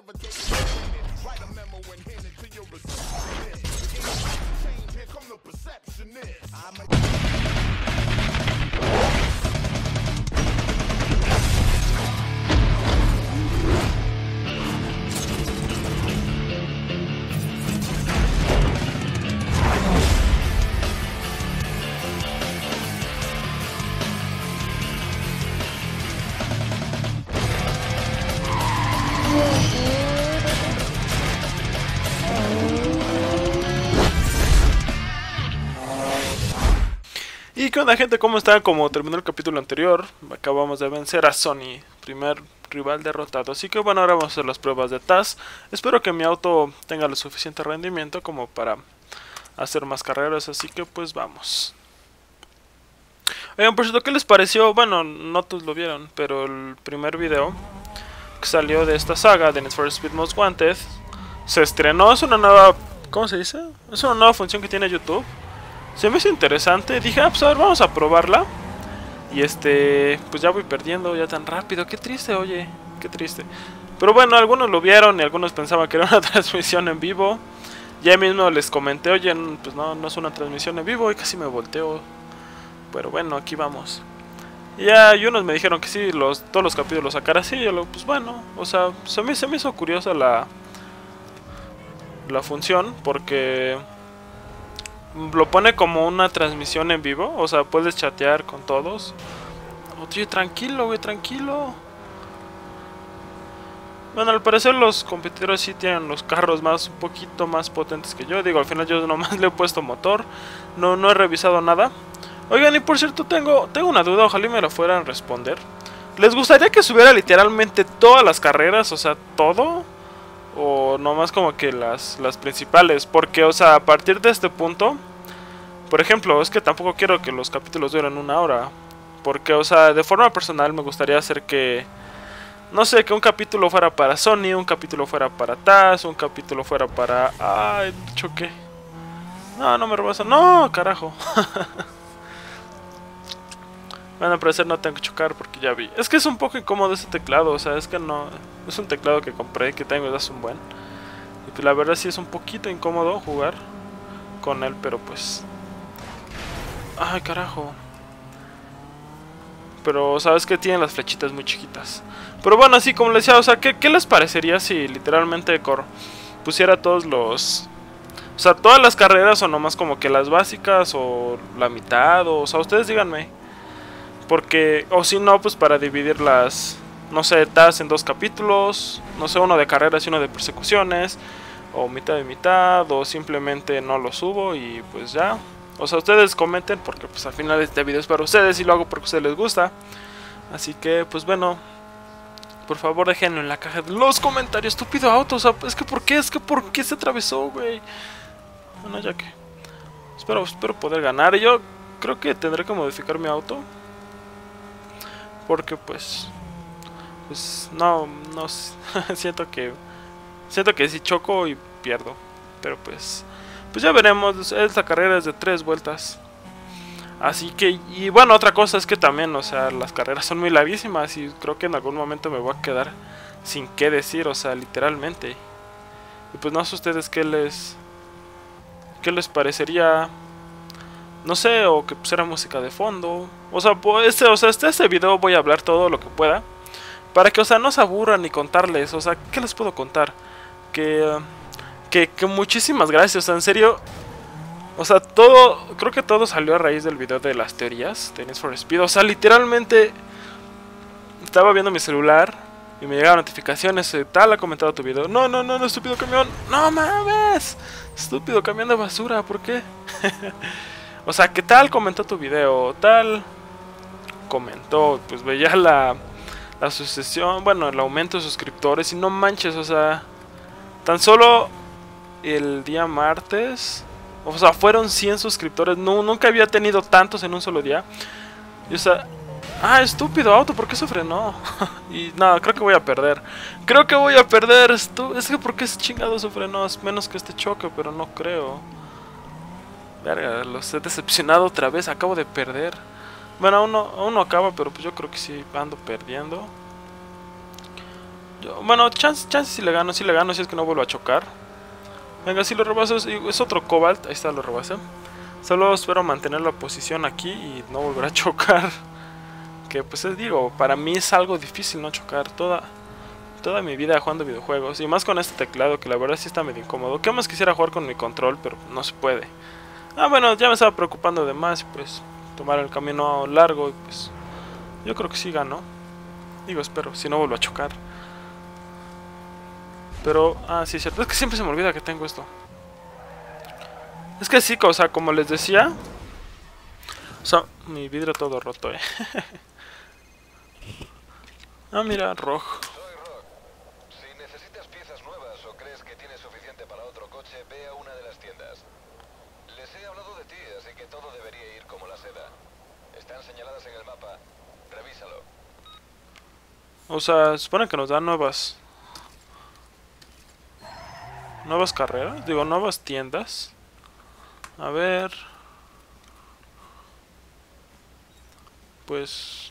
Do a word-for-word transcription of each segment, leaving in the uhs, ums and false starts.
Y qué onda, gente, ¿cómo están? Como terminó el capítulo anterior, acabamos de vencer a Sony, primer rival derrotado. Así que bueno, ahora vamos a hacer las pruebas de Taz. Espero que mi auto tenga lo suficiente rendimiento como para hacer más carreras, así que pues vamos. Oigan, por cierto, ¿qué les pareció? Bueno, no todos lo vieron, pero el primer video que salió de esta saga de Need for Speed Most Wanted se estrenó. Es una nueva, ¿cómo se dice? Es una nueva función que tiene YouTube. Se me hizo interesante, dije, ah, pues a ver, vamos a probarla. Y este, pues ya voy perdiendo ya tan rápido, qué triste, oye, qué triste. Pero bueno, algunos lo vieron y algunos pensaban que era una transmisión en vivo. Ya mismo les comenté, oye, pues no, no es una transmisión en vivo y casi me volteo. Pero bueno, aquí vamos. Y ya, y unos me dijeron que sí, los, todos los capítulos los sacara así, yo lo, pues bueno, o sea, se me, se me hizo curiosa la, la función, porque lo pone como una transmisión en vivo, o sea, puedes chatear con todos. Oye, tranquilo, güey, tranquilo. Bueno, al parecer los competidores sí tienen los carros más, un poquito más potentes que yo. Digo, al final yo nomás le he puesto motor, no, no he revisado nada. Oigan, y por cierto, tengo, tengo una duda, ojalá me la fueran a responder. ¿Les gustaría que subiera literalmente todas las carreras, o sea, todo? O nomás como que las, las principales. Porque, o sea, a partir de este punto, por ejemplo, es que tampoco quiero que los capítulos duren una hora. Porque, o sea, de forma personal me gustaría hacer que, no sé, que un capítulo fuera para Sony, un capítulo fuera para Taz, un capítulo fuera para... Ay, choqué. No, no me rebasa. No, carajo. Bueno, al parecer no tengo que chocar porque ya vi. Es que es un poco incómodo ese teclado, o sea, es que no... Es un teclado que compré, que tengo desde hace un buen. Y pues la verdad sí es un poquito incómodo jugar con él, pero pues... Ay, carajo. Pero sabes que tienen las flechitas muy chiquitas. Pero bueno, así como les decía, o sea, ¿qué, qué les parecería si literalmente cor pusiera todos los... O sea, todas las carreras o nomás como que las básicas o la mitad, o, o sea, ustedes díganme. Porque, o si no, pues para dividir las, no sé, Taz en dos capítulos, no sé, uno de carreras y uno de persecuciones, o mitad de mitad, o simplemente no lo subo y pues ya. O sea, ustedes comenten porque pues al final este video es para ustedes y lo hago porque a ustedes les gusta. Así que, pues bueno, por favor déjenlo en la caja de los comentarios, estúpido auto, o sea, es que ¿por qué? Es que ¿por qué se atravesó, güey? Bueno, ya que, espero, espero poder ganar. Y yo creo que tendré que modificar mi auto. Porque pues Pues no, no siento que Siento que si choco y pierdo. Pero pues Pues ya veremos, esta carrera es de tres vueltas. Así que, y bueno, otra cosa es que también, o sea, las carreras son muy larguísimas. Y creo que en algún momento me voy a quedar sin qué decir, o sea, literalmente. Y pues no sé ustedes qué les ¿Qué les parecería? No sé, o que pusiera música de fondo. O sea, pues, este, o sea, este, este video voy a hablar todo lo que pueda. Para que, o sea, no se aburran ni contarles. O sea, ¿qué les puedo contar? Que, uh, que, que muchísimas gracias, o sea, en serio. O sea, todo, creo que todo salió a raíz del video de las teorías de Need for Speed. O sea, literalmente estaba viendo mi celular y me llegaron notificaciones. Eh, tal ha comentado tu video. No, no, no, no, estúpido camión. No mames. Estúpido camión de basura, ¿por qué? O sea, ¿qué tal comentó tu video? Tal comentó, pues veía la, la sucesión, bueno, el aumento de suscriptores y no manches, o sea, tan solo el día martes, o sea, fueron cien suscriptores, no, nunca había tenido tantos en un solo día. Y o sea, ah, estúpido auto, ¿por qué se frenó? Y nada, creo que voy a perder, creo que voy a perder, esto, es que ¿por qué ese chingado se frenó? Es menos que este choque, pero no creo. Verga, los he decepcionado otra vez, acabo de perder. Bueno, aún no, aún no acaba, pero pues yo creo que sí ando perdiendo. Yo, bueno, chance, chance si le gano, si le gano, si es que no vuelvo a chocar. Venga, si lo rebaso, es, es otro Cobalt, ahí está, lo rebasé. Solo espero mantener la posición aquí y no volver a chocar. Que pues les digo, para mí es algo difícil no chocar toda, toda mi vida jugando videojuegos. Y más con este teclado que la verdad sí está medio incómodo. Que más quisiera jugar con mi control, pero no se puede. Ah, bueno, ya me estaba preocupando de más y pues tomar el camino largo y pues yo creo que sí gano. Digo, espero, si no vuelvo a chocar. Pero, ah, sí, es cierto. Es que siempre se me olvida que tengo esto. Es que sí, o sea, como les decía. O sea, mi vidrio todo roto, eh. Ah, mira, rojo. Soy Rock. Si necesitas piezas nuevas o crees que tienes suficiente para otro coche, ve a una de las tiendas. Les he hablado de ti, así que todo debería ir como la seda. Están señaladas en el mapa. Revísalo. O sea, supone que nos dan nuevas... Nuevas carreras, digo, nuevas tiendas. A ver... Pues...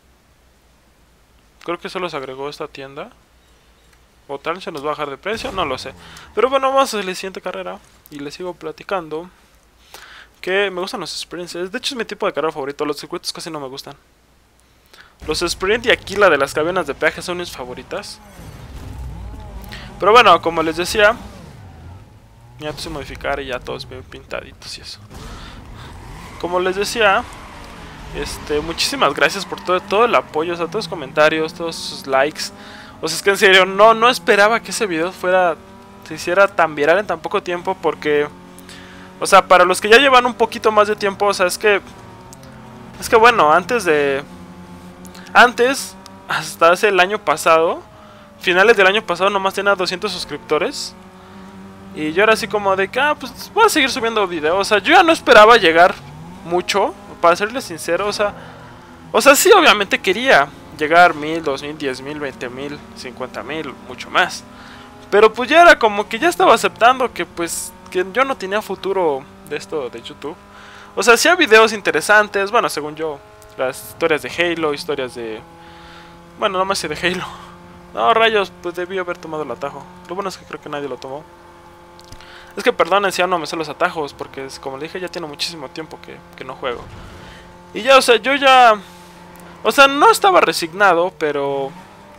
Creo que solo se agregó esta tienda. O tal se nos va a bajar de precio, no lo sé. Pero bueno, vamos a la siguiente carrera. Y les sigo platicando que me gustan los sprints. De hecho es mi tipo de carrera favorito. Los circuitos casi no me gustan. Los sprint y aquí la de las cabinas de peaje son mis favoritas. Pero bueno, como les decía, ya puse modificar y ya todos bien pintaditos y eso. Como les decía, este, muchísimas gracias por todo, todo el apoyo, o sea, todos los comentarios, todos sus likes. O sea, es que en serio, no, no esperaba que ese video fuera, se hiciera tan viral en tan poco tiempo porque... O sea, para los que ya llevan un poquito más de tiempo, o sea, es que... Es que bueno, antes de... Antes, hasta hace el año pasado, finales del año pasado nomás tenía doscientos suscriptores. Y yo era así como de que, ah, pues voy a seguir subiendo videos. O sea, yo ya no esperaba llegar mucho, para serles sincero, o sea... O sea, sí, obviamente quería llegar mil, dos mil, diez mil, veinte mil, cincuenta mil, mucho más. Pero pues ya era como que ya estaba aceptando que pues que yo no tenía futuro de esto de YouTube. O sea, hacía videos interesantes, bueno, según yo, las historias de Halo, historias de... Bueno, no más de Halo. No, rayos, pues debí haber tomado el atajo. Lo bueno es que creo que nadie lo tomó. Es que perdonen si ya no me sé los atajos, porque es, como le dije, ya tiene muchísimo tiempo que, que no juego. Y ya, o sea, yo ya... O sea, no estaba resignado, pero...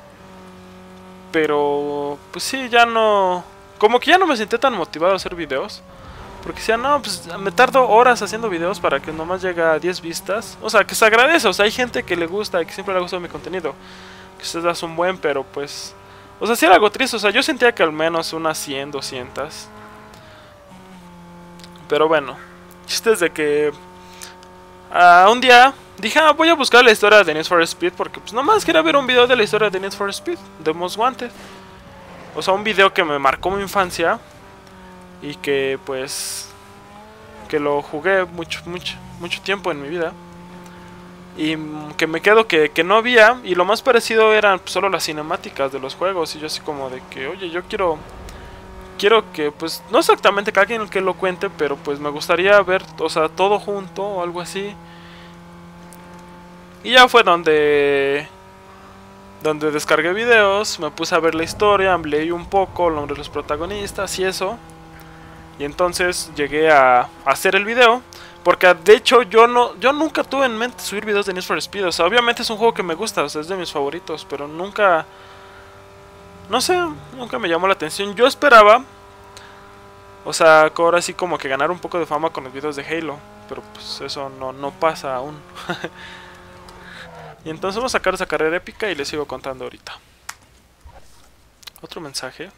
Pero... Pues sí, ya no... Como que ya no me sentí tan motivado a hacer videos. Porque decía, no, pues me tardo horas haciendo videos para que nomás llegue a diez vistas. O sea, que se agradece, o sea, hay gente que le gusta y que siempre le ha gustado mi contenido. Que ustedes son buen, pero pues... O sea, sí era algo triste, o sea, yo sentía que al menos unas cien, doscientas. Pero bueno, chiste es de que... Uh, un día dije, ah, voy a buscar la historia de Need for Speed porque pues nomás quería ver un video de la historia de Need for Speed, de Most Wanted. O sea, un video que me marcó mi infancia y que pues que lo jugué mucho mucho mucho tiempo en mi vida y que me quedo que, que no había, y lo más parecido eran pues, solo las cinemáticas de los juegos, y yo así como de que, oye, yo quiero quiero que pues no exactamente que alguien que lo cuente, pero pues me gustaría ver, o sea, todo junto o algo así. Y ya fue donde donde descargué videos, me puse a ver la historia, leí un poco el nombre de los protagonistas y eso. Y entonces llegué a, a hacer el video, porque de hecho yo no yo nunca tuve en mente subir videos de Need for Speed. O sea, obviamente es un juego que me gusta, o sea, es de mis favoritos, pero nunca... No sé, nunca me llamó la atención. Yo esperaba, o sea, que ahora sí como que ganar un poco de fama con los videos de Halo, pero pues eso no, no pasa aún. Y entonces vamos a sacar esa carrera épica y les sigo contando ahorita. Otro mensaje.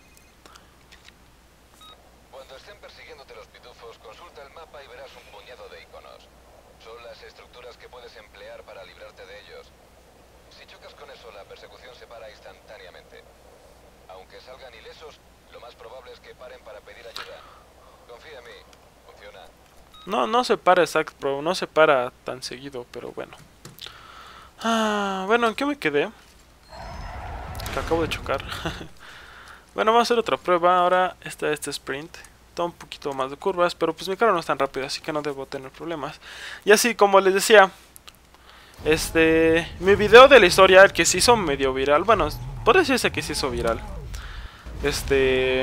Cuando estén persiguiéndote los pitufos, consulta el mapa y verás un puñado de iconos. Son las estructuras que puedes emplear para librarte de ellos. Si chocas con eso, la persecución se para instantáneamente. Aunque salgan ilesos, lo más probable es que paren para pedir ayuda. Confía en mí, funciona. No, no se para Zack Pro, no se para tan seguido, pero bueno. Ah, bueno, ¿en qué me quedé? Que acabo de chocar. Bueno, vamos a hacer otra prueba. Ahora está este sprint. Está un poquito más de curvas, pero pues mi carro no es tan rápido, así que no debo tener problemas. Y así como les decía, este, mi video de la historia, el que se hizo medio viral, bueno, podría decirse que se hizo viral. Este...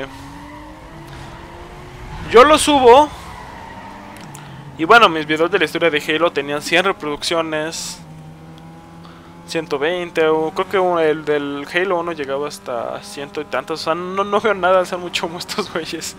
Yo lo subo. Y bueno, mis videos de la historia de Halo tenían cien reproducciones, ciento veinte, o creo que el del Halo uno llegaba hasta ciento y tantos. O sea, no, no veo nada, hacen mucho como estos güeyes.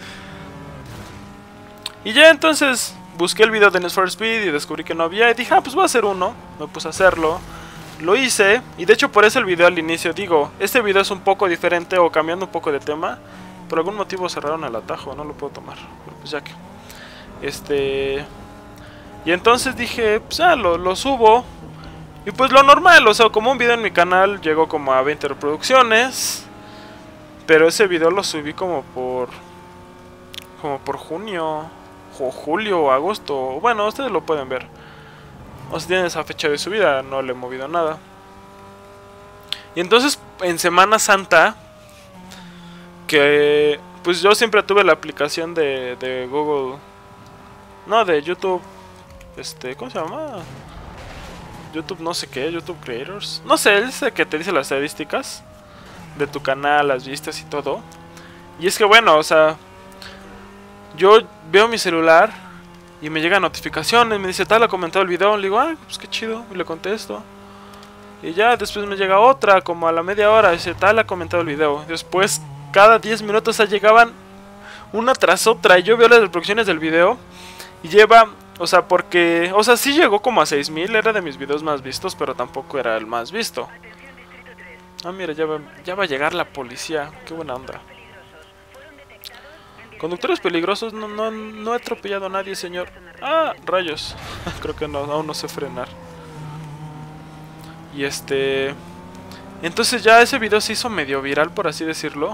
Y ya entonces busqué el video de Need for Speed y descubrí que no había. Y dije, ah, pues voy a hacer uno. Me puse a hacerlo. Lo hice. Y de hecho por eso el video al inicio digo, este video es un poco diferente o cambiando un poco de tema. Por algún motivo cerraron el atajo, no lo puedo tomar. Pero pues ya que... Este... Y entonces dije, pues ya, lo, lo subo. Y pues lo normal, o sea, como un video en mi canal llegó como a veinte reproducciones. Pero ese video lo subí como por... Como por junio, o julio, o agosto. Bueno, ustedes lo pueden ver. O sea, tienen esa fecha de subida, no le he movido nada. Y entonces, en Semana Santa... Que... Pues yo siempre tuve la aplicación de, de Google... No, de YouTube... Este, ¿cómo se llama? YouTube no sé qué, YouTube Creators. No sé, es el que te dice las estadísticas de tu canal, las vistas y todo. Y es que bueno, o sea, yo veo mi celular y me llegan notificaciones, me dice tal, ha comentado el video. Le digo, ah, pues qué chido, y le contesto. Y ya después me llega otra, como a la media hora, dice tal, ha comentado el video. Después, cada diez minutos ya llegaban una tras otra. Y yo veo las reproducciones del video y lleva... O sea, porque... O sea, sí llegó como a seis mil. Era de mis videos más vistos, pero tampoco era el más visto. Ah, mira, ya va, ya va a llegar la policía. Qué buena onda. Conductores peligrosos. No, no, no he atropellado a nadie, señor. Ah, rayos. Creo que no, aún no sé frenar. Y este... Entonces ya ese video se hizo medio viral, por así decirlo.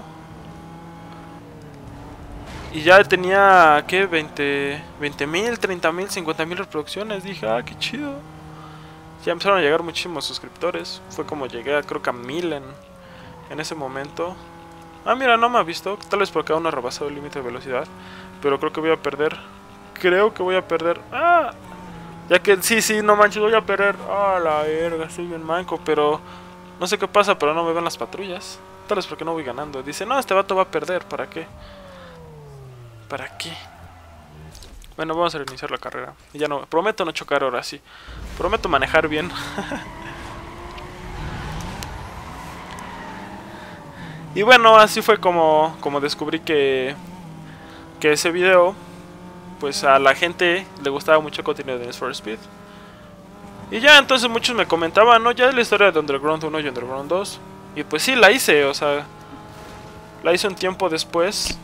Y ya tenía, ¿qué? veinte mil, treinta mil, cincuenta mil reproducciones. Dije, ah, qué chido. Ya empezaron a llegar muchísimos suscriptores. Fue como llegué a, creo que a mil en, en ese momento. Ah, mira, no me ha visto. Tal vez porque aún no ha rebasado el límite de velocidad. Pero creo que voy a perder. Creo que voy a perder. Ah, ya que sí, sí, no manches, voy a perder. Ah, la verga, estoy bien manco. Pero no sé qué pasa, pero no me ven las patrullas. Tal vez porque no voy ganando. Dice, no, este vato va a perder, ¿para qué? ¿Para qué? Bueno, vamos a reiniciar la carrera. Y ya no, prometo no chocar ahora sí. Prometo manejar bien. Y bueno, así fue como, como descubrí que, que ese video, pues a la gente le gustaba mucho el contenido de Need for Speed. Y ya entonces muchos me comentaban, ¿no? Ya es la historia de Underground uno y Underground dos. Y pues sí, la hice, o sea, la hice un tiempo después.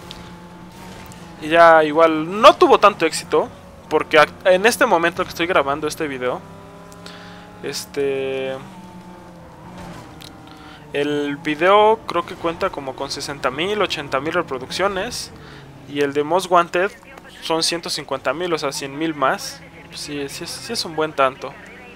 Y ya igual no tuvo tanto éxito, porque en este momento que estoy grabando este video, este... El video creo que cuenta como con sesenta mil, ochenta mil reproducciones. Y el de Most Wanted son ciento cincuenta mil, o sea, cien mil más. Sí, sí, sí es un buen tanto.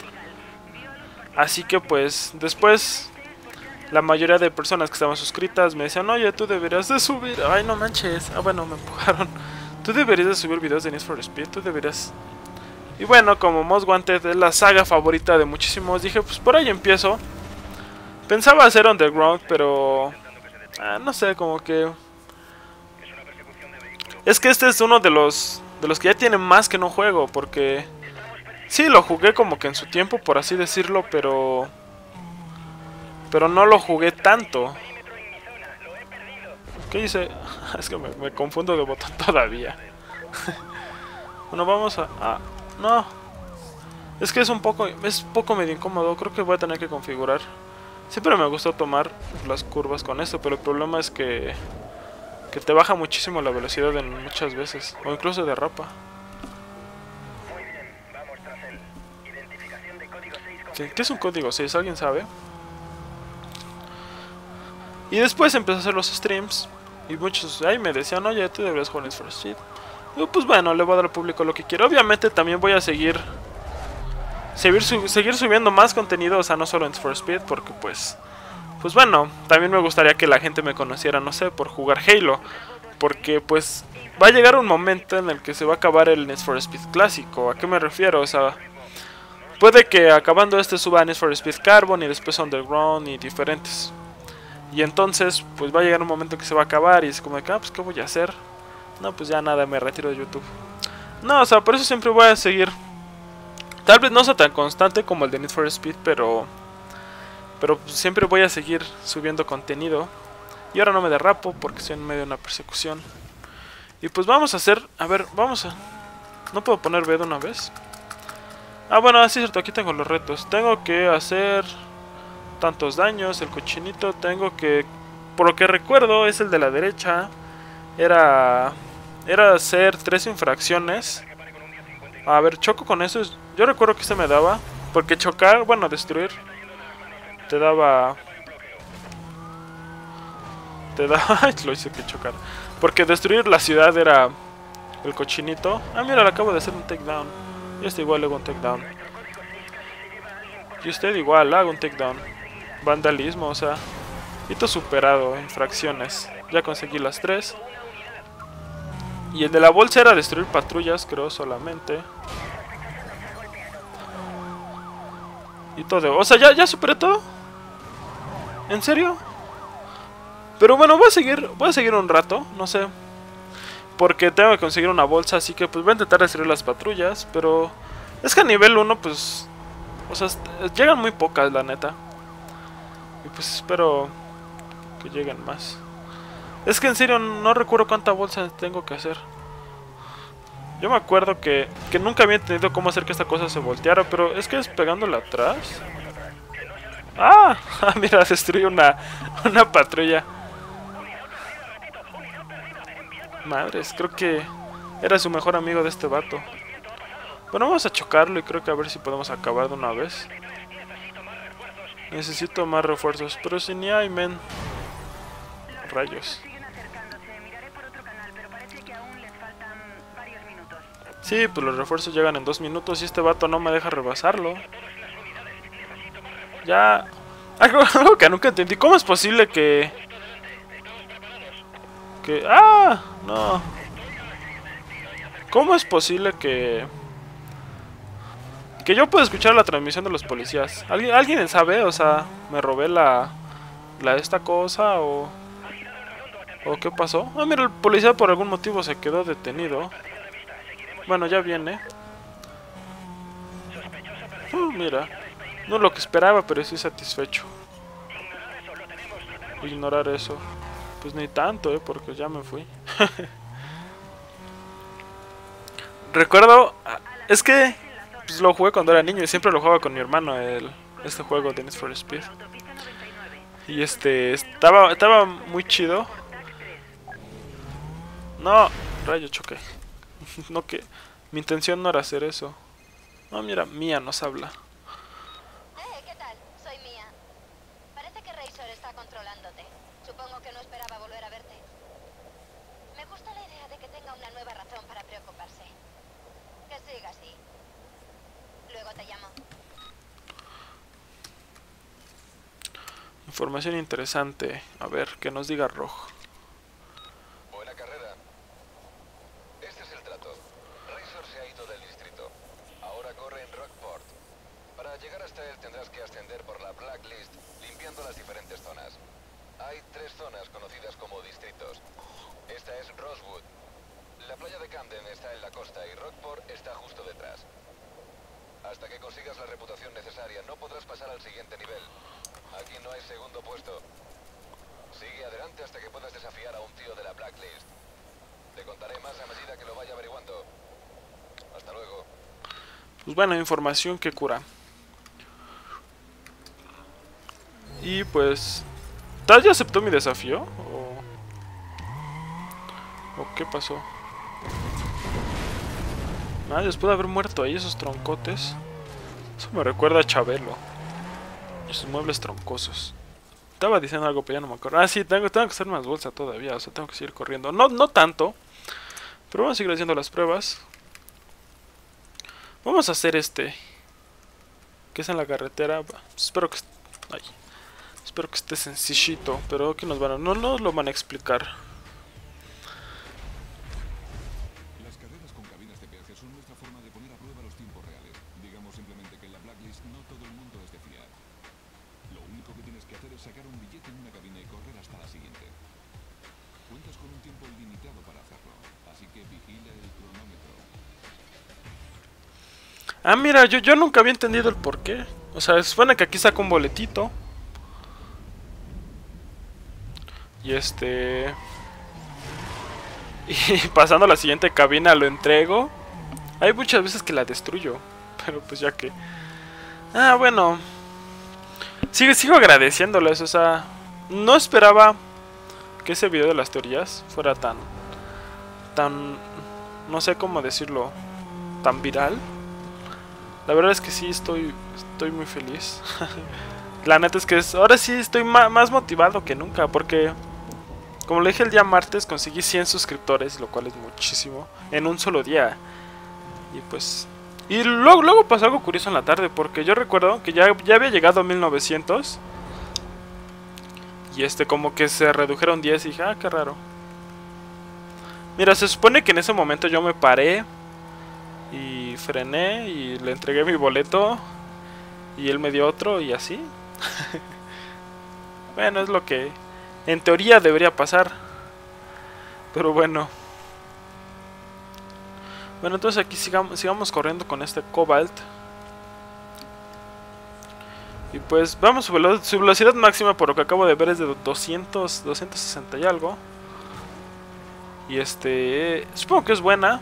Así que pues después la mayoría de personas que estaban suscritas me decían, oye, tú deberías de subir. Ay, no manches. Ah, bueno, me empujaron. Tú deberías de subir videos de Need for Speed, tú deberías. Y bueno, como Most Wanted es la saga favorita de muchísimos, dije, pues por ahí empiezo. Pensaba hacer Underground, pero... Ah, no sé, como que... Es que este es uno de los... De los que ya tienen más que no juego, porque... Sí, lo jugué como que en su tiempo, por así decirlo, pero... Pero no lo jugué tanto. ¿Qué hice? Es que me, me confundo de botón todavía. Bueno, vamos a... Ah, no. Es que es un poco... Es poco medio incómodo. Creo que voy a tener que configurar. Siempre me gustó tomar las curvas con esto, pero el problema es que... Que te baja muchísimo la velocidad en muchas veces. O incluso derrapa. ¿Qué, ¿Qué es un código seis? ¿Alguien sabe? Y después empecé a hacer los streams. Y muchos ahí me decían, oye, tú deberías jugar Need for Speed. Digo, pues bueno, le voy a dar al público lo que quiero. Obviamente también voy a seguir Seguir, sub seguir subiendo más contenido, o sea, no solo en Need for Speed, porque pues... Pues bueno, también me gustaría que la gente me conociera, no sé, por jugar Halo. Porque pues va a llegar un momento en el que se va a acabar el Need for Speed clásico. ¿A qué me refiero? O sea, puede que acabando este suba Need for Speed Carbon y después Underground y diferentes. Y entonces, pues va a llegar un momento que se va a acabar y es como de que, ah, pues ¿qué voy a hacer? No, pues ya nada, me retiro de YouTube. No, o sea, por eso siempre voy a seguir. Tal vez no sea tan constante como el de Need for Speed, pero... Pero pues, siempre voy a seguir subiendo contenido. Y ahora no me derrapo porque estoy en medio de una persecución. Y pues vamos a hacer... A ver, vamos a... ¿No puedo poner B de una vez? Ah, bueno, así es cierto, aquí tengo los retos. Tengo que hacer tantos daños, el cochinito. Tengo que... Por lo que recuerdo, es el de la derecha. Era... Era hacer tres infracciones. A ver, choco con eso. Yo recuerdo que este me daba. Porque chocar, bueno, destruir. Te daba... Te daba... Lo hice que chocar. Porque destruir la ciudad era... El cochinito. Ah, mira, le acabo de hacer un takedown. Y este igual hago un takedown. Y usted igual hago un takedown. Vandalismo, o sea... Hito superado, infracciones. Ya conseguí las tres. Y el de la bolsa era destruir patrullas, creo, solamente. Y todo. O sea, ya, ya superé todo. ¿En serio? Pero bueno, voy a seguir. Voy a seguir un rato, no sé. Porque tengo que conseguir una bolsa, así que pues voy a intentar destruir las patrullas. Pero es que a nivel uno, pues... O sea, llegan muy pocas, la neta. Y pues espero que lleguen más. Es que en serio no recuerdo cuánta bolsa tengo que hacer. Yo me acuerdo que, que nunca había entendido cómo hacer que esta cosa se volteara, pero es que es pegándola atrás. ¡Ah! Mira, destruí una, una patrulla. Madres, creo que era su mejor amigo de este vato. Bueno, vamos a chocarlo y creo que a ver si podemos acabar de una vez. Necesito más refuerzos, pero si ni hay, men. Rayos. Sí, pues los refuerzos llegan en dos minutos y este vato no me deja rebasarlo. Ya... Algo, algo que nunca entendí. ¿Cómo es posible que... Que... ¡Ah! No. ¿Cómo es posible que... Que yo pueda escuchar la transmisión de los policías? ¿Alguien, ¿alguien sabe? O sea, ¿me robé la... La esta cosa o... ¿O qué pasó? Ah, mira, el policía por algún motivo se quedó detenido. Bueno, ya viene. Uh, mira. No es lo que esperaba, pero estoy satisfecho. Ignorar eso. Pues ni tanto, eh, porque ya me fui. Recuerdo... Es que... Pues lo jugué cuando era niño y siempre lo jugaba con mi hermano, el, este juego de Need for Speed. Y este... Estaba, estaba muy chido. No, rayo, choqué. No, que... Mi intención no era hacer eso. No, mira, Mia nos habla. Eh, ¿qué tal? Soy Mia. Parece que Razor está controlándote. Supongo que no esperaba volver a verte. Me gusta la idea de que tenga una nueva razón para preocuparse. Que siga así. Luego te llamo. Información interesante. A ver, que nos diga Rojo. Buena carrera. Este es el trato. Razor se ha ido del distrito. Ahora corre en Rockport. Para llegar hasta él tendrás que ascender por la Blacklist, limpiando las diferentes zonas. Hay tres zonas conocidas como distritos. Esta es Rosewood. La playa de Camden está en la costa y Rockport está justo detrás. Hasta que consigas la reputación necesaria, no podrás pasar al siguiente nivel. Aquí no hay segundo puesto. Sigue adelante hasta que puedas desafiar a un tío de la Blacklist. Te contaré más a medida que lo vaya averiguando. Hasta luego. Pues bueno, información que cura. Y pues... ¿Tal ya aceptó mi desafío? ¿O... ¿O qué pasó? Ah, después de haber muerto ahí esos troncotes. Eso me recuerda a Chabelo. Esos muebles troncosos. Estaba diciendo algo, pero ya no me acuerdo. Ah, sí, tengo, tengo que hacer más bolsa todavía. O sea, tengo que seguir corriendo. No, no tanto. Pero vamos a seguir haciendo las pruebas. Vamos a hacer este. Que es en la carretera. Espero que... Ay. Espero que esté sencillito. Pero aquí nos van a... No, no lo van a explicar. Las carreras con cabinas de peaje son nuestra forma de poner a prueba los tiempos reales. Digamos simplemente que en la Blacklist no todo el mundo es de fiar. Lo único que tienes que hacer es sacar un billete en una cabina y correr con un tiempo limitado para hacerlo, así que vigila el cronómetro. Ah, mira, yo, yo nunca había entendido el por qué. O sea, se supone que aquí saca un boletito. Y este... Y pasando a la siguiente cabina lo entrego. Hay muchas veces que la destruyo. Pero pues ya que... Ah, bueno. Sigo, sigo agradeciéndoles, o sea... No esperaba que ese video de las teorías fuera tan... Tan... No sé cómo decirlo... Tan viral. La verdad es que sí, estoy... Estoy muy feliz. La neta es que es, ahora sí estoy ma más motivado que nunca. Porque... Como le dije el día martes, conseguí cien suscriptores, lo cual es muchísimo. En un solo día. Y pues... Y luego, luego pasó algo curioso en la tarde, porque yo recuerdo que ya, ya había llegado a mil novecientos. Y este como que se redujeron diez y dije, ah, qué raro. Mira, se supone que en ese momento yo me paré y frené y le entregué mi boleto. Y él me dio otro y así. Bueno, es lo que en teoría debería pasar. Pero bueno. Bueno, entonces aquí sigamos, sigamos corriendo con este Cobalt. Y pues vamos, su, velo su velocidad máxima por lo que acabo de ver es de doscientos, doscientos sesenta y algo. Y este... Supongo que es buena.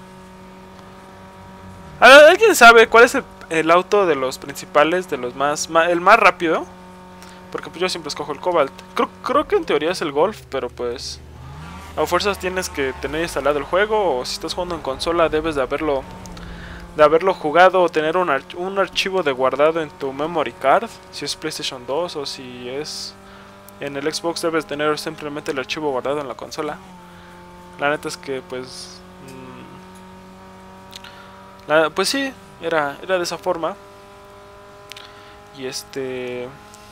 ¿Alguien sabe cuál es el, el auto de los principales, de los más... Ma, el más rápido? Porque pues yo siempre escojo el Cobalt. Creo, creo que en teoría es el Golf, pero pues... A fuerzas tienes que tener instalado el juego, o si estás jugando en consola debes de haberlo de haberlo jugado o tener un, arch un archivo de guardado en tu memory card, si es PlayStation dos o si es en el Xbox debes tener simplemente el archivo guardado en la consola. La neta es que pues mmm, la, pues sí, era, era de esa forma. Y este...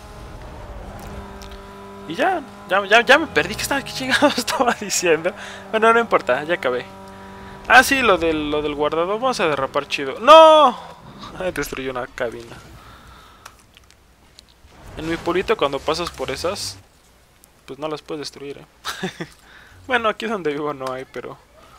Y ya, ya, ya, ya me perdí. ¿Qué estaba, qué chingados estaba diciendo? Bueno, no importa, ya acabé. Ah, sí, lo del, lo del guardado. Vamos a derrapar chido. ¡No! Destruyó una cabina. En mi pueblito cuando pasas por esas, pues no las puedes destruir, ¿eh? Bueno, aquí donde vivo no hay, pero...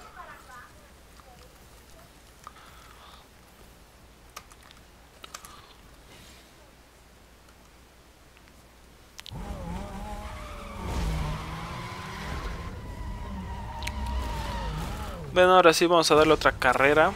Bueno, ahora sí vamos a darle otra carrera.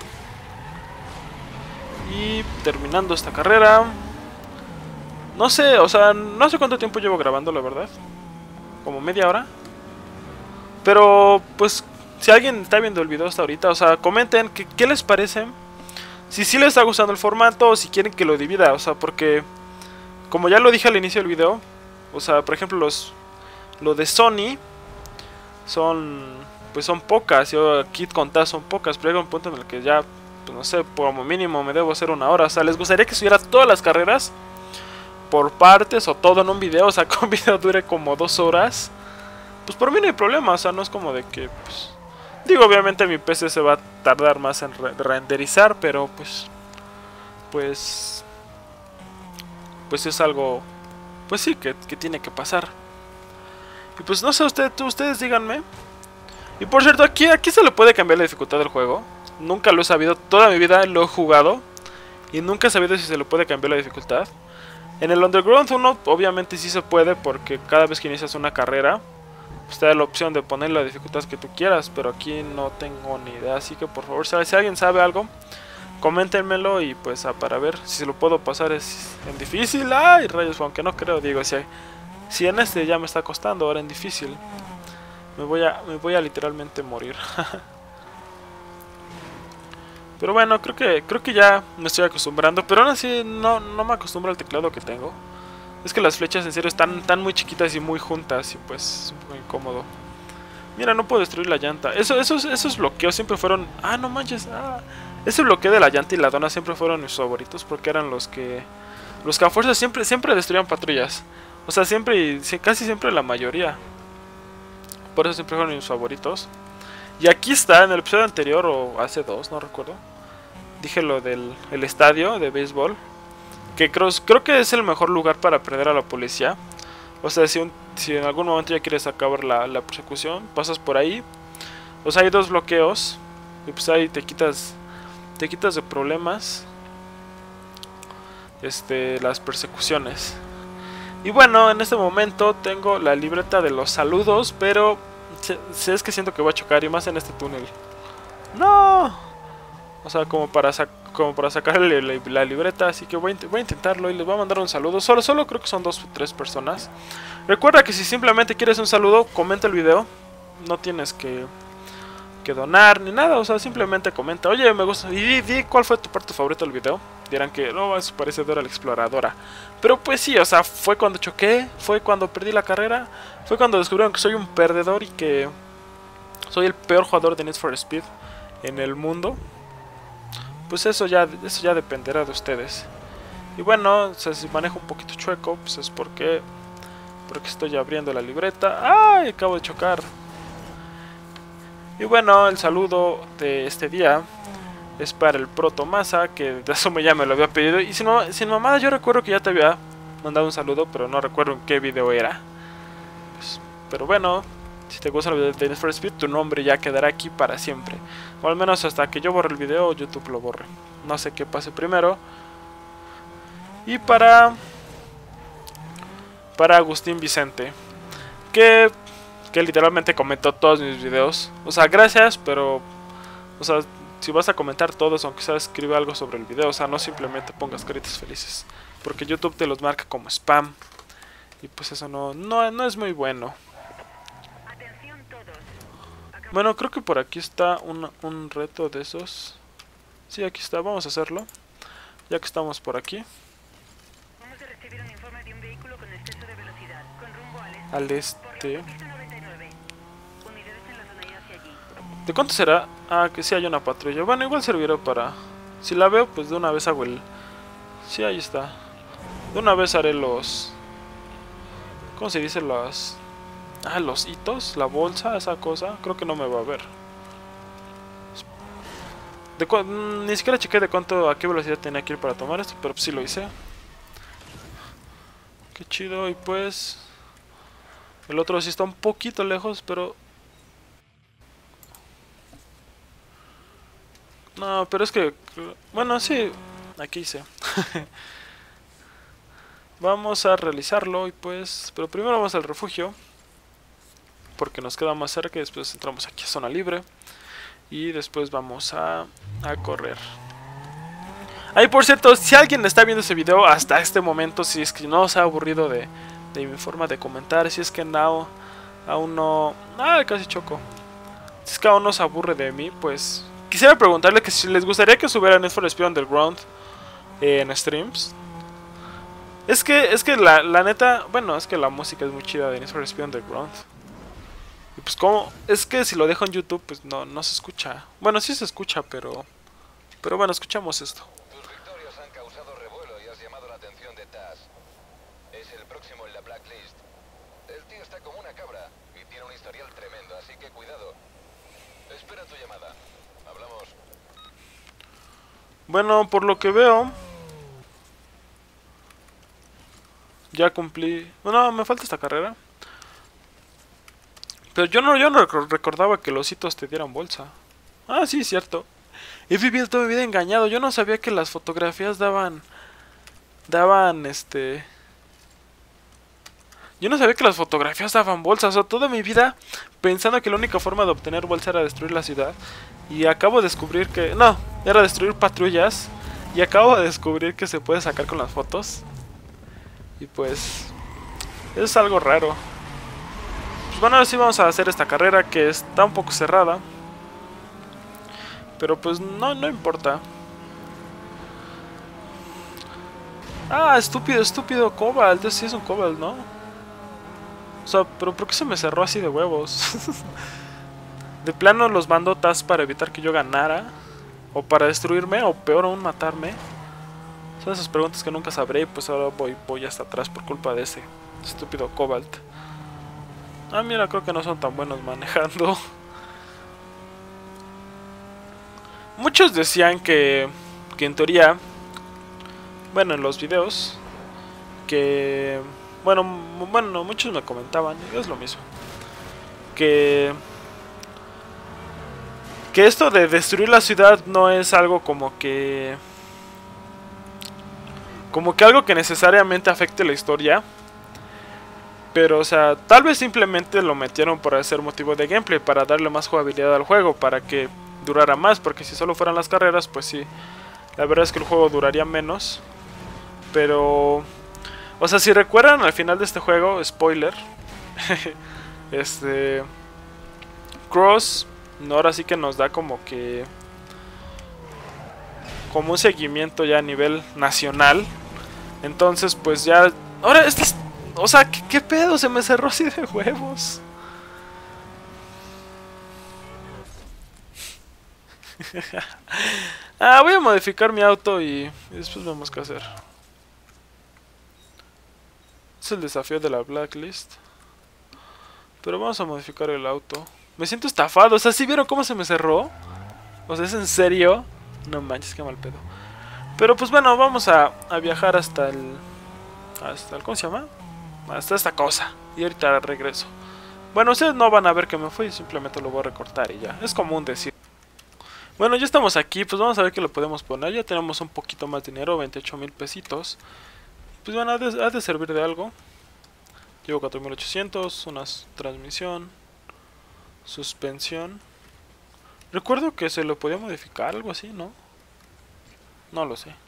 Y terminando esta carrera... No sé, o sea, no sé cuánto tiempo llevo grabando, la verdad. Como media hora. Pero, pues, si alguien está viendo el video hasta ahorita, o sea, comenten que, qué les parece. Si sí les está gustando el formato o si quieren que lo divida, o sea, porque... Como ya lo dije al inicio del video, o sea, por ejemplo, los... Lo de Sony... Son... Pues son pocas, yo aquí contar son pocas, pero llega un punto en el que ya, pues no sé, como mínimo me debo hacer una hora. O sea, les gustaría que subiera todas las carreras por partes o todo en un video, o sea, que un video dure como dos horas. Pues por mí no hay problema, o sea, no es como de que, pues... Digo, obviamente mi P C se va a tardar más en re renderizar, pero pues... Pues... Pues es algo... Pues sí, que, que tiene que pasar. Y pues no sé, usted, ustedes díganme. Y por cierto, aquí, aquí se le puede cambiar la dificultad del juego. Nunca lo he sabido, toda mi vida lo he jugado y nunca he sabido si se le puede cambiar la dificultad. En el Underground uno obviamente sí se puede, porque cada vez que inicias una carrera pues te da la opción de poner la dificultad que tú quieras. Pero aquí no tengo ni idea, así que por favor, si alguien sabe algo, coméntenmelo y pues a, para ver si se lo puedo pasar es en difícil. Ay, rayos, aunque no creo, digo, si, hay, si en este ya me está costando, ahora en difícil Me voy a, me voy a literalmente morir. Pero bueno, creo que creo que ya me estoy acostumbrando. Pero aún así no, no me acostumbro al teclado que tengo. Es que las flechas en serio están, están muy chiquitas y muy juntas. Y pues es un poco incómodo. Mira, no puedo destruir la llanta. Eso, esos, esos bloqueos siempre fueron... Ah, no manches. Ah, ese bloqueo de la llanta y la dona siempre fueron mis favoritos. Porque eran los que... Los que a fuerza siempre, siempre destruían patrullas. O sea, siempre, casi siempre la mayoría. Por eso siempre fueron mis favoritos. Y aquí está, en el episodio anterior, o hace dos, no recuerdo, dije lo del el estadio de béisbol. Que creo, creo que es el mejor lugar para prender a la policía. O sea, si, un, si en algún momento ya quieres acabar la, la persecución, pasas por ahí. O sea, hay dos bloqueos y pues ahí te quitas te quitas de problemas este las persecuciones. Y bueno, en este momento tengo la libreta de los saludos, pero sé, es que siento que voy a chocar y más en este túnel. No, o sea, como para sacar como para sacarle la, la libreta, así que voy a, voy a intentarlo y les voy a mandar un saludo. Solo, solo creo que son dos o tres personas. Recuerda que si simplemente quieres un saludo, comenta el video. No tienes que, que donar ni nada, o sea, simplemente comenta. Oye, me gusta. Y di, di cuál fue tu parte favorita del video. Dirán que no, eso parece Dora la Exploradora. Pero pues sí, o sea, fue cuando choqué, fue cuando perdí la carrera, fue cuando descubrieron que soy un perdedor y que soy el peor jugador de Need for Speed en el mundo. Pues eso ya, eso ya dependerá de ustedes. Y bueno, o sea, si manejo un poquito chueco, pues es porque porque estoy abriendo la libreta. ¡Ay! Acabo de chocar. Y bueno, el saludo de este día es para el Proto Masa, que de asume ya me lo había pedido. Y sin, sin mamada, yo recuerdo que ya te había mandado un saludo, pero no recuerdo en qué video era. Pues, pero bueno, si te gusta el video de Need for Speed, tu nombre ya quedará aquí para siempre. O al menos hasta que yo borre el video, YouTube lo borre. No sé qué pase primero. Y para... Para Agustín Vicente, que, que literalmente comentó todos mis videos. O sea, gracias, pero... O sea, si vas a comentar todos, aunque sea escribe algo sobre el video. O sea, no simplemente pongas caritas felices, porque YouTube te los marca como spam. Y pues eso no, no, no es muy bueno. Bueno, creo que por aquí está un, un reto de esos. Sí, aquí está, vamos a hacerlo. Ya que estamos por aquí. Vamos a recibir un informe de un vehículo con exceso de velocidad, con rumbo al este. Al este. noventa y nueve. Unidades en la zona y hacia allí. ¿De cuánto será? Ah, que sí hay una patrulla. Bueno, igual servirá para... Si la veo, pues de una vez hago el... Sí, ahí está. De una vez haré los... ¿Cómo se dice? Los... Ah, los hitos, la bolsa, esa cosa. Creo que no me va a ver. De cu Ni siquiera chequé de cuánto, a qué velocidad tenía que ir para tomar esto, pero sí lo hice. Qué chido. Y pues... El otro sí está un poquito lejos, pero... No, pero es que... Bueno, sí. Aquí hice. Vamos a realizarlo y pues... Pero primero vamos al refugio, porque nos queda más cerca. Y después entramos aquí a zona libre. Y después vamos a, a correr. Ahí, por cierto, si alguien está viendo ese video hasta este momento, si es que no se ha aburrido de, de mi forma de comentar, si es que no, aún no... Ah, casi choco. Si es que aún no se aburre de mí, pues... Quisiera preguntarle que si les gustaría que subiera Need for Speed Underground eh, en streams. Es que, es que la, la neta... Bueno, es que la música es muy chida de Need for Speed Underground. Y pues como... Es que si lo dejo en YouTube, pues no, no se escucha. Bueno, sí se escucha, pero... Pero bueno, escuchamos esto. Tus victorias han causado revuelo y has llamado la atención de Taz. Es el próximo en la blacklist. El tío está como una cabra y tiene un historial tremendo, así que cuidado. Espera tu llamada. Hablamos. Bueno, por lo que veo... Ya cumplí... Bueno, me falta esta carrera. Pero yo no, yo no recordaba que los hitos te dieran bolsa. Ah, sí, cierto. He vivido toda mi vida engañado. Yo no sabía que las fotografías daban... Daban, este... Yo no sabía que las fotografías daban bolsas. O sea, toda mi vida pensando que la única forma de obtener bolsa era destruir la ciudad. Y acabo de descubrir que... No, era destruir patrullas. Y acabo de descubrir que se puede sacar con las fotos. Y pues... Eso es algo raro. Pues bueno, ahora sí vamos a hacer esta carrera que está un poco cerrada. Pero pues no, no importa. Ah, estúpido, estúpido Cobalt. Ese sí es un Cobalt, ¿no? O sea, pero ¿por qué se me cerró así de huevos? De plano los mandó Taz para evitar que yo ganara. O para destruirme, o peor aún matarme. Son esas preguntas que nunca sabré. Y pues ahora voy, voy hasta atrás por culpa de ese estúpido Cobalt. Ah, mira, creo que no son tan buenos manejando. Muchos decían que, que en teoría, bueno, en los videos, que, Bueno, bueno, muchos me comentaban, es lo mismo. Que... Que esto de destruir la ciudad no es algo como que... Como que algo que necesariamente afecte la historia. Pero, o sea, tal vez simplemente lo metieron por hacer motivo de gameplay, para darle más jugabilidad al juego, para que durara más, porque si solo fueran las carreras, pues sí, la verdad es que el juego duraría menos. Pero, o sea, si recuerdan al final de este juego, spoiler, este, Cross, no, ahora sí que nos da como que, como un seguimiento ya a nivel nacional. Entonces, pues ya, ahora este es... O sea, ¿qué, ¿qué pedo? Se me cerró así de huevos. Ah, voy a modificar mi auto y, y después vemos qué hacer. Es el desafío de la blacklist. Pero vamos a modificar el auto. Me siento estafado. O sea, ¿sí vieron cómo se me cerró? O sea, ¿es en serio? No manches, qué mal pedo. Pero pues bueno, vamos a, a viajar hasta el... Hasta el... ¿Cómo se llama? Hasta esta cosa. Y ahorita regreso. Bueno, ustedes no van a ver que me fui. Simplemente lo voy a recortar y ya. Es común decir. Bueno, ya estamos aquí. Pues vamos a ver qué le podemos poner. Ya tenemos un poquito más de dinero. veintiocho mil pesitos. Pues bueno, ha de, ha de servir de algo. Llevo cuatro mil ochocientos. Una transmisión. Suspensión. Recuerdo que se lo podía modificar. Algo así, ¿no? No lo sé.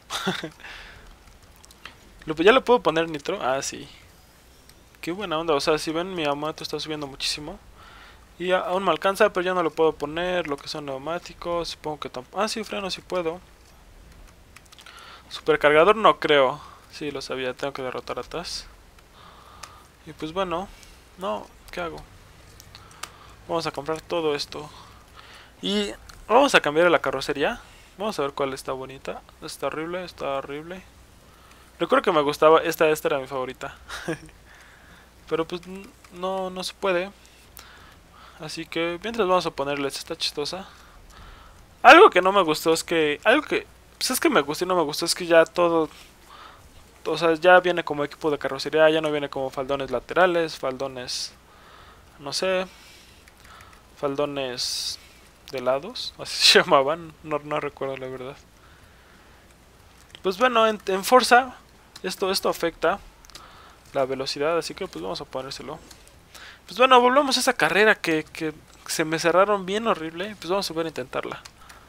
¿Ya le puedo poner nitro? Ah, sí. Qué buena onda, o sea, si ven mi auto está subiendo muchísimo. Y aún me alcanza, pero ya no lo puedo poner. Lo que son neumáticos, supongo que tampoco. Ah, sí, freno sí puedo. Supercargador no creo. Sí, lo sabía, tengo que derrotar atrás. Y pues bueno, no, ¿qué hago? Vamos a comprar todo esto. Y vamos a cambiar la carrocería. Vamos a ver cuál está bonita. Está horrible, está horrible. Recuerdo que me gustaba, esta, esta era mi favorita. Pero pues no, no se puede. Así que mientras vamos a ponerles esta chistosa. Algo que no me gustó es que... Algo que... Pues es que me gustó y no me gustó. Es que ya todo... O sea, ya viene como equipo de carrocería. Ya no viene como faldones laterales. Faldones... No sé. Faldones... De lados. Así se llamaban. No, no recuerdo la verdad. Pues bueno, en, en Forza... Esto, esto afecta la velocidad, así que pues vamos a ponérselo. Pues bueno, volvemos a esa carrera que, que se me cerraron bien horrible. Pues vamos a volver a intentarla.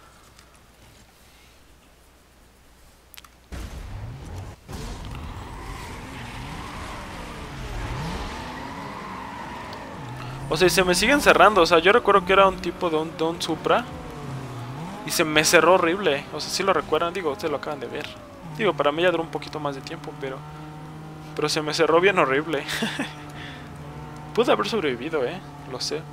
O sea, y se me siguen cerrando. O sea, yo recuerdo que era un tipo de un, de un Supra y se me cerró horrible. O sea, si lo recuerdan, digo, ustedes lo acaban de ver. Digo, para mí ya duró un poquito más de tiempo, pero... Pero se me cerró bien horrible. Pude haber sobrevivido, eh. Lo sé.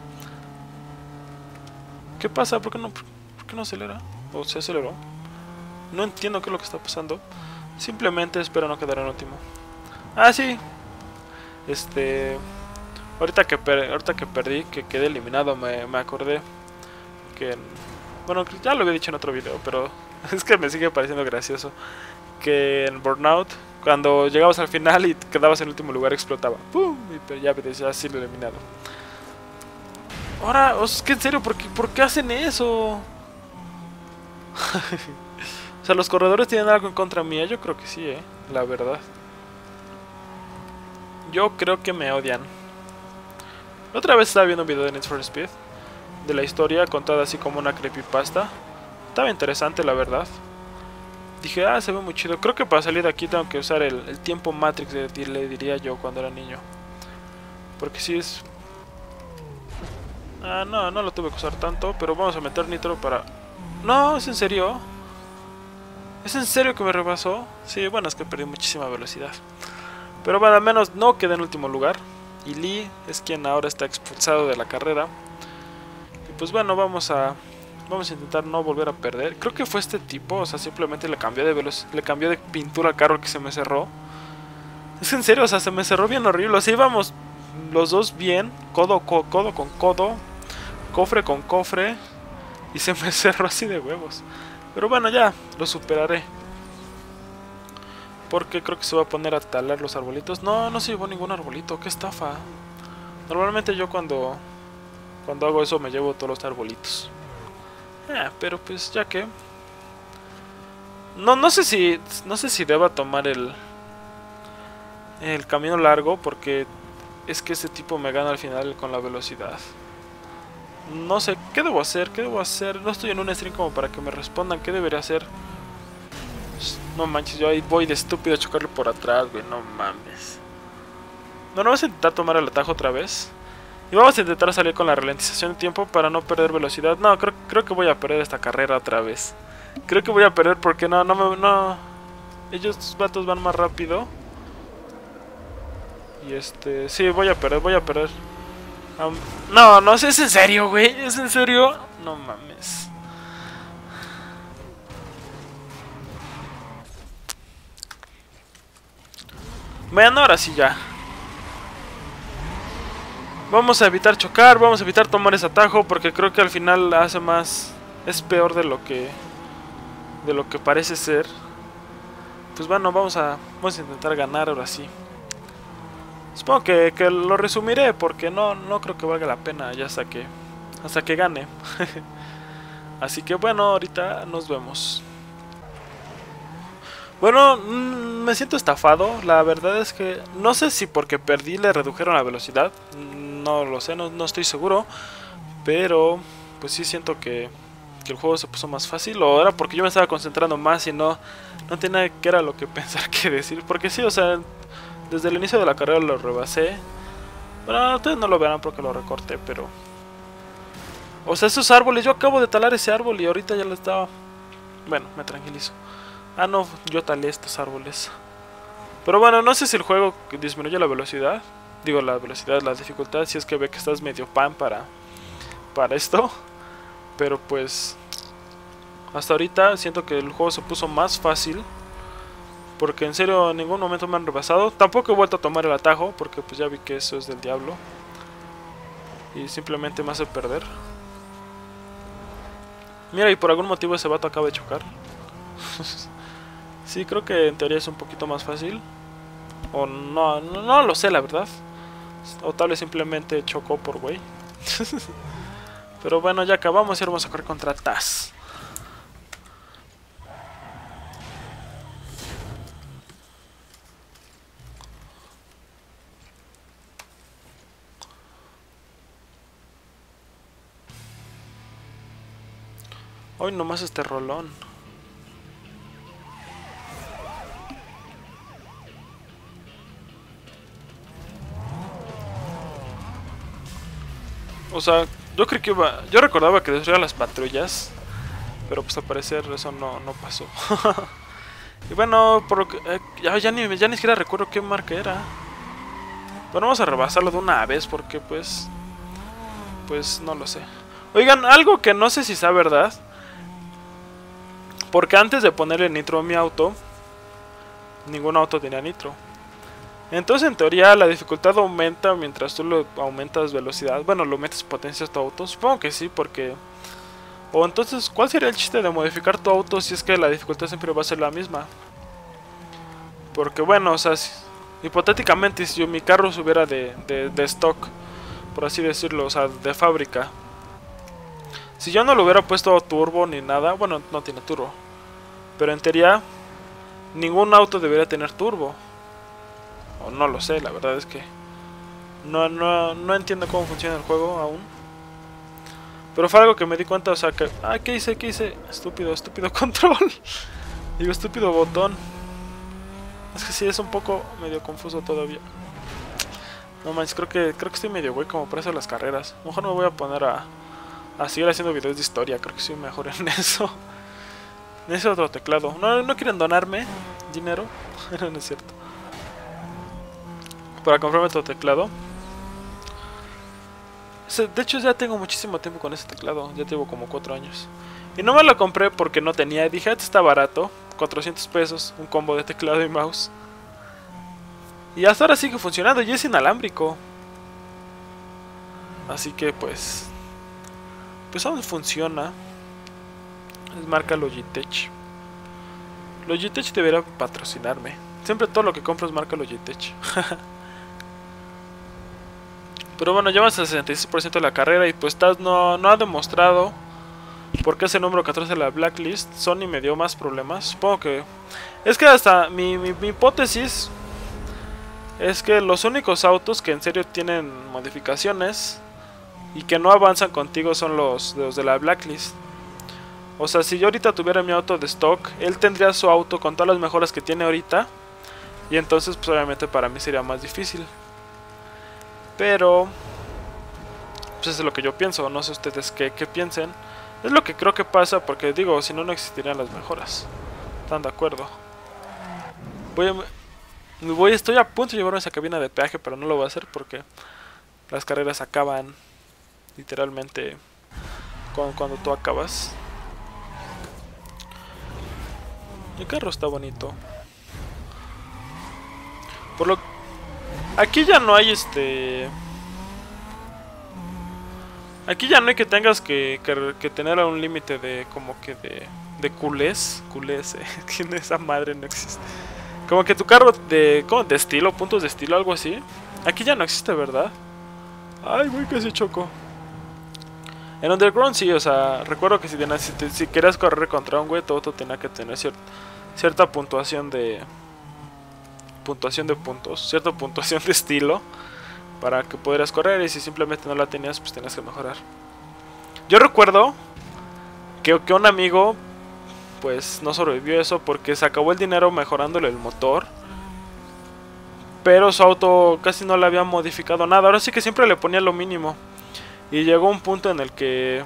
¿Qué pasa? ¿Por qué no, por qué no acelera? ¿O se aceleró? No entiendo qué es lo que está pasando. Simplemente espero no quedar en último. Ah, sí. Este... Ahorita que, per ahorita que perdí, que quedé eliminado, me, me acordé que... Bueno, ya lo había dicho en otro video, pero es que me sigue pareciendo gracioso. Que en Burnout, cuando llegabas al final y quedabas en el último lugar, explotaba. ¡Pum! Y ya me decía, así lo he eliminado. Ahora, es que en serio, ¿por qué, ¿por qué hacen eso? O sea, los corredores tienen algo en contra mía. Yo creo que sí, eh, la verdad. Yo creo que me odian. La otra vez estaba viendo un video de Need for Speed, de la historia contada así como una creepypasta. Estaba interesante, la verdad. Dije, ah, se ve muy chido. Creo que para salir de aquí tengo que usar el, el tiempo Matrix, de, le diría yo cuando era niño. Porque si es... Ah, no, no lo tuve que usar tanto, pero vamos a meter nitro para... No, ¿es en serio? ¿Es en serio que me rebasó? Sí, bueno, es que perdí muchísima velocidad. Pero bueno, al menos no quedé en último lugar. Y Lee es quien ahora está expulsado de la carrera. Y pues bueno, vamos a... Vamos a intentar no volver a perder. Creo que fue este tipo, o sea, simplemente le cambió de veloc le cambió de pintura al carro que se me cerró. Es en serio, o sea, se me cerró bien horrible. O sea, íbamos los dos bien, codo, co codo con codo, cofre con cofre, y se me cerró así de huevos. Pero bueno, ya, lo superaré. Porque creo que se va a poner a talar los arbolitos. No, no se llevó ningún arbolito. Qué estafa. Normalmente yo cuando cuando hago eso me llevo todos los arbolitos. Ah, pero pues ya que no no sé si no sé si deba tomar el el camino largo, porque es que ese tipo me gana al final con la velocidad. No sé, ¿qué debo hacer? ¿Qué debo hacer? No estoy en un stream como para que me respondan. ¿Qué debería hacer? No manches, yo ahí voy de estúpido a chocarle por atrás, güey. No mames. No, no vas a intentar tomar el atajo otra vez. Y vamos a intentar salir con la ralentización de tiempo para no perder velocidad. No, creo, creo que voy a perder esta carrera otra vez. Creo que voy a perder porque no, no me... No. Ellos vatos van más rápido. Y este... Sí, voy a perder, voy a perder. Um, no, no, es en serio, güey. ¿Es en serio? No mames. Bueno, ahora sí ya. Vamos a evitar chocar, vamos a evitar tomar ese atajo, porque creo que al final hace más... Es peor de lo que... De lo que parece ser. Pues bueno, vamos a... Vamos a intentar ganar ahora sí. Supongo que, que lo resumiré, porque no, no creo que valga la pena ya hasta que... Hasta que gane. Así que bueno, ahorita nos vemos. Bueno, mmm, me siento estafado. La verdad es que no sé si porque perdí le redujeron la velocidad. No lo sé, no, no estoy seguro. Pero pues sí siento que, que el juego se puso más fácil. O era porque yo me estaba concentrando más y no, no tenía que era lo que pensar que decir. Porque sí, o sea, desde el inicio de la carrera lo rebasé. Bueno, ustedes no lo verán porque lo recorté, pero... O sea, esos árboles, yo acabo de talar ese árbol y ahorita ya lo estaba... Bueno, me tranquilizo. Ah, no, yo talé estos árboles. Pero bueno, no sé si el juego disminuye la velocidad. Digo, la velocidad, la dificultad, si es que ve que estás medio pan para, para esto. Pero pues... Hasta ahorita siento que el juego se puso más fácil. Porque en serio en ningún momento me han rebasado. Tampoco he vuelto a tomar el atajo, porque pues ya vi que eso es del diablo. Y simplemente me hace perder. Mira, y por algún motivo ese vato acaba de chocar. Sí, creo que en teoría es un poquito más fácil. O no, no, no lo sé la verdad. O tal vez simplemente chocó por güey. Pero bueno, ya acabamos y vamos a correr contra Taz. Hoy nomás este rolón. O sea, yo creo que iba... Yo recordaba que destruía las patrullas. Pero pues al parecer eso no, no pasó. Y bueno, por lo que... Eh, ya, ya, ni, ya ni siquiera recuerdo qué marca era. Bueno, vamos a rebasarlo de una vez porque pues... Pues no lo sé. Oigan, algo que no sé si sea verdad. Porque antes de ponerle nitro a mi auto, ningún auto tenía nitro. Entonces en teoría la dificultad aumenta mientras tú lo aumentas velocidad. Bueno, lo metes potencia a tu auto. Supongo que sí, porque... O entonces, ¿cuál sería el chiste de modificar tu auto si es que la dificultad siempre va a ser la misma? Porque bueno, o sea, si, hipotéticamente si yo, mi carro subiera de, de, de stock, por así decirlo, o sea, de fábrica. Si yo no lo hubiera puesto turbo ni nada, bueno, no tiene turbo. Pero en teoría, ningún auto debería tener turbo. O no lo sé, la verdad es que no, no, no entiendo cómo funciona el juego aún. Pero fue algo que me di cuenta, o sea que... Ah, ¿qué hice? ¿Qué hice? Estúpido, estúpido control. Digo, estúpido botón. Es que sí, es un poco medio confuso todavía. No manches, creo que, creo que estoy medio güey como para hacer las carreras. Mejor me voy a poner a... A seguir haciendo videos de historia, creo que soy mejor en eso. Necesito otro teclado. No, no quieren donarme dinero. No es cierto. Para comprarme otro teclado. De hecho ya tengo muchísimo tiempo con ese teclado. Ya llevo como cuatro años. Y no me lo compré porque no tenía. Dije, este está barato, cuatrocientos pesos, un combo de teclado y mouse. Y hasta ahora sigue funcionando y es inalámbrico. Así que pues... Pues aún funciona. Es marca Logitech. Logitech debería patrocinarme. Siempre todo lo que compro es marca Logitech. Pero bueno, llevas el sesenta y seis por ciento de la carrera y pues Taz no, no ha demostrado por qué es el número catorce de la blacklist. Sony me dio más problemas. Supongo que... Es que hasta mi, mi, mi hipótesis es que los únicos autos que en serio tienen modificaciones y que no avanzan contigo son los, los de la blacklist. O sea, si yo ahorita tuviera mi auto de stock, él tendría su auto con todas las mejoras que tiene ahorita. Y entonces pues obviamente para mí sería más difícil. Pero pues eso es lo que yo pienso, no sé ustedes qué, qué piensen. Es lo que creo que pasa porque digo, si no, no existirían las mejoras. ¿Están de acuerdo? Voy a, voy, estoy a punto de llevarme esa cabina de peaje, pero no lo voy a hacer porque las carreras acaban literalmente cuando, cuando tú acabas. El carro está bonito. Por lo aquí ya no hay este... Aquí ya no hay que tengas que, que, que tener un límite de como que de... De culés. Culés, eh. Esa madre no existe. Como que tu carro de... ¿Cómo? De estilo, puntos de estilo, algo así. Aquí ya no existe, ¿verdad? Ay, güey, casi choco. En Underground sí, o sea, recuerdo que si, tenías, si, te, si querías correr contra un güey, todo, todo tenía que tener cier, cierta puntuación de... Puntuación de puntos, cierta puntuación de estilo para que pudieras correr, y si simplemente no la tenías, pues tenías que mejorar. Yo recuerdo que, que un amigo pues no sobrevivió eso porque se acabó el dinero mejorándole el motor, pero su auto casi no le había modificado nada, ahora sí que siempre le ponía lo mínimo, y llegó un punto en el que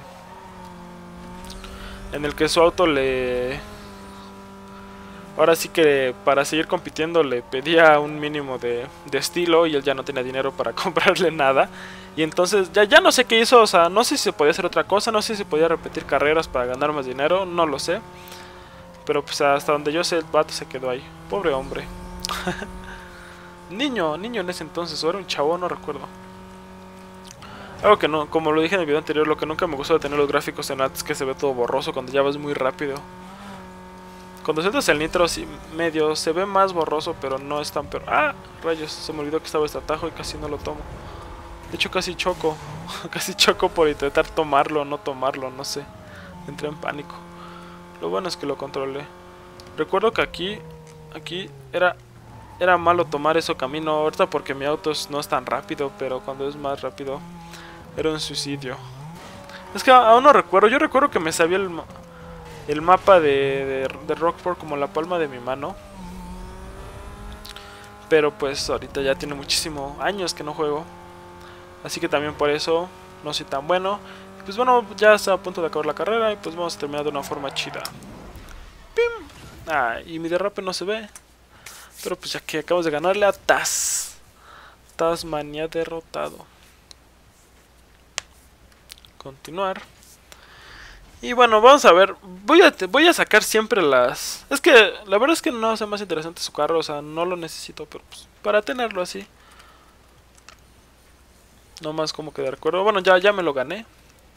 en el que su auto le... Ahora sí que para seguir compitiendo le pedía un mínimo de, de estilo y él ya no tenía dinero para comprarle nada. Y entonces ya, ya no sé qué hizo, o sea, no sé si se podía hacer otra cosa, no sé si se podía repetir carreras para ganar más dinero, no lo sé. Pero pues hasta donde yo sé el vato se quedó ahí, pobre hombre. Niño, niño en ese entonces, o era un chavo, no recuerdo. Algo que no, como lo dije en el video anterior, lo que nunca me gustó de tener los gráficos en alto es que se ve todo borroso cuando ya vas muy rápido. Cuando sueltas el nitro, sí, medio se ve más borroso, pero no es tan peor. ¡Ah! Rayos, se me olvidó que estaba este atajo y casi no lo tomo. De hecho, casi choco. Casi choco por intentar tomarlo o no tomarlo, no sé. Entré en pánico. Lo bueno es que lo controlé. Recuerdo que aquí, aquí era, era malo tomar ese camino. Ahorita porque mi auto no es tan rápido, pero cuando es más rápido, era un suicidio. Es que aún no recuerdo. Yo recuerdo que me sabía el... El mapa de, de, de Rockport como la palma de mi mano. Pero pues ahorita ya tiene muchísimos años que no juego. Así que también por eso no soy tan bueno. Pues bueno, ya está a punto de acabar la carrera y pues vamos a terminar de una forma chida. ¡Pim! Ah, y mi derrape no se ve. Pero pues ya que acabamos de ganarle a Taz. Tasmania derrotado. Continuar. Y bueno, vamos a ver, voy a, voy a sacar siempre las... Es que la verdad es que no hace más interesante su carro, o sea, no lo necesito, pero pues para tenerlo así. No más como que de acuerdo. Bueno, ya, ya me lo gané.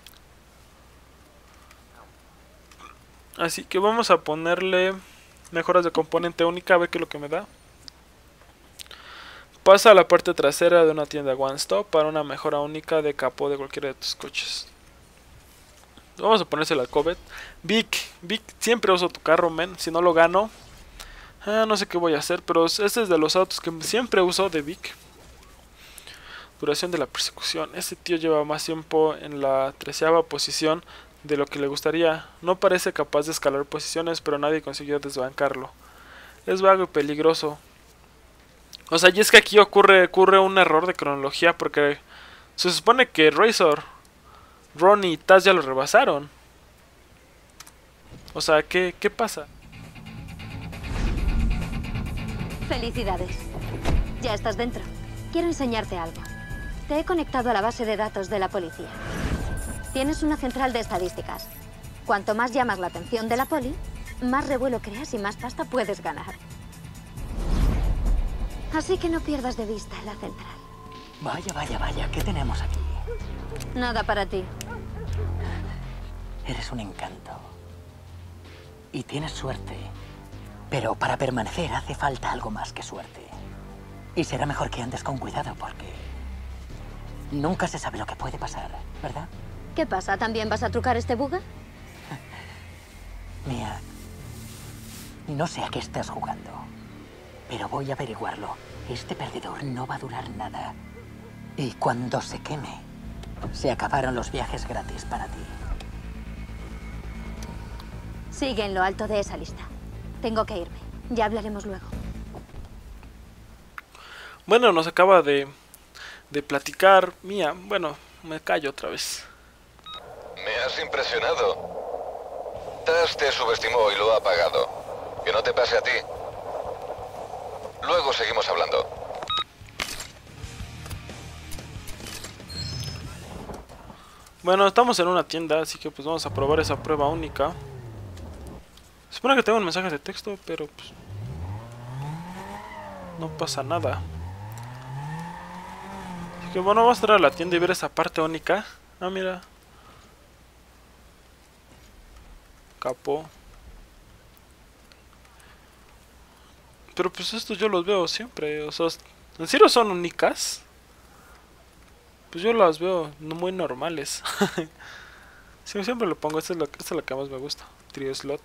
Así que vamos a ponerle mejoras de componente única, a ver qué es lo que me da. Pasa a la parte trasera de una tienda One Stop para una mejora única de capó de cualquiera de tus coches. Vamos a ponérsela al Covet. Vic, Vic, siempre uso tu carro, men. Si no lo gano, ah, no sé qué voy a hacer. Pero este es de los autos que siempre uso de Vic. Duración de la persecución. Este tío lleva más tiempo en la treceava posición de lo que le gustaría. No parece capaz de escalar posiciones, pero nadie consiguió desbancarlo. Es vago y peligroso. O sea, y es que aquí ocurre, ocurre un error de cronología porque se supone que Razor, Ron y Taz ya lo rebasaron. O sea, ¿qué, qué pasa? Felicidades. Ya estás dentro. Quiero enseñarte algo. Te he conectado a la base de datos de la policía. Tienes una central de estadísticas. Cuanto más llamas la atención de la poli, más revuelo creas y más pasta puedes ganar. Así que no pierdas de vista la central. Vaya, vaya, vaya, ¿qué tenemos aquí? Nada para ti. Eres un encanto. Y tienes suerte. Pero para permanecer hace falta algo más que suerte. Y será mejor que andes con cuidado porque nunca se sabe lo que puede pasar, ¿verdad? ¿Qué pasa? ¿También vas a trucar este buga? Mía, no sé a qué estás jugando, pero voy a averiguarlo. Este perdedor no va a durar nada. Y cuando se queme, se acabaron los viajes gratis para ti. Sigue en lo alto de esa lista. Tengo que irme. Ya hablaremos luego. Bueno, nos acaba de, de platicar Mía. Bueno, me callo otra vez. Me has impresionado. Taz te subestimó y lo ha pagado. Que no te pase a ti. Luego seguimos hablando. Bueno, estamos en una tienda, así que pues vamos a probar esa prueba única. Se supone que tengo un mensaje de texto, pero pues no pasa nada. Así que bueno, vamos a entrar a la tienda y ver esa parte única. Ah, mira. Capó. Pero pues estos yo los veo siempre. O sea, ¿en serio son únicas? Pues yo las veo no muy normales. Sí, siempre lo pongo. Esta es la, esta es la que más me gusta. Trio slot.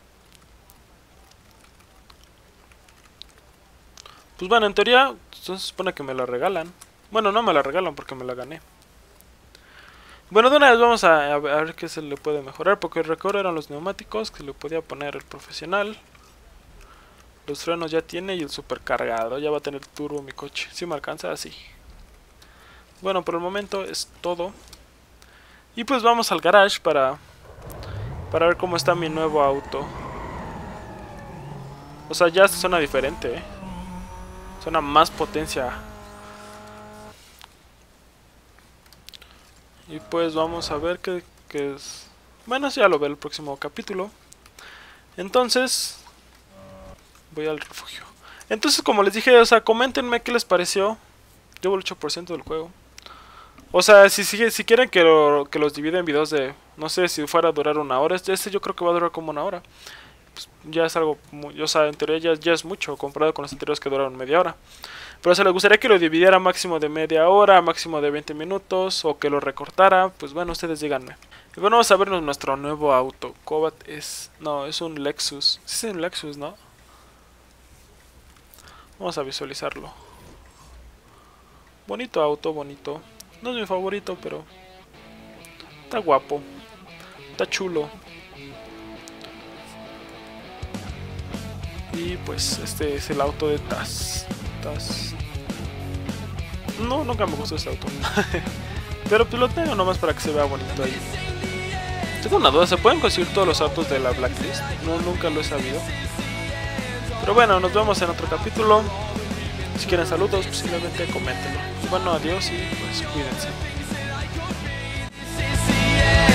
Pues bueno, en teoría se supone que me la regalan. Bueno, no me la regalan porque me la gané. Bueno, de una vez vamos a, a ver qué se le puede mejorar. Porque el recuerdo eran los neumáticos, que le podía poner el profesional. Los frenos ya tiene y el supercargado. Ya va a tener turbo mi coche. Si me alcanza, así. Bueno, por el momento es todo. Y pues vamos al garage para, para ver cómo está mi nuevo auto. O sea, ya suena diferente, ¿eh? Suena más potencia. Y pues vamos a ver qué, qué es. Bueno, eso ya lo ve el próximo capítulo. Entonces voy al refugio. Entonces, como les dije, o sea, coméntenme qué les pareció. Llevo el ocho por ciento del juego. O sea, si, si, si quieren que, lo, que los divida en videos de... No sé, si fuera a durar una hora. Este, este yo creo que va a durar como una hora. Pues ya es algo... Muy, o sea, en teoría ya, ya es mucho comparado con los anteriores que duraron media hora. Pero si les gustaría que lo dividiera máximo de media hora, máximo de veinte minutos, o que lo recortara, pues bueno, ustedes díganme. Y bueno, vamos a ver nuestro nuevo auto. Cobalt es... No, es un Lexus. Sí, es un Lexus, ¿no? Vamos a visualizarlo. Bonito auto, bonito. No es mi favorito, pero está guapo. Está chulo. Y pues este es el auto de Taz. Taz. No, nunca me gustó este auto. Pero pues lo tengo nomás para que se vea bonito ahí. Tengo una duda, ¿se pueden conseguir todos los autos de la Blacklist? No, nunca lo he sabido. Pero bueno, nos vemos en otro capítulo. Si quieren saludos, pues simplemente coméntenlo. Bueno, adiós y pues cuídense.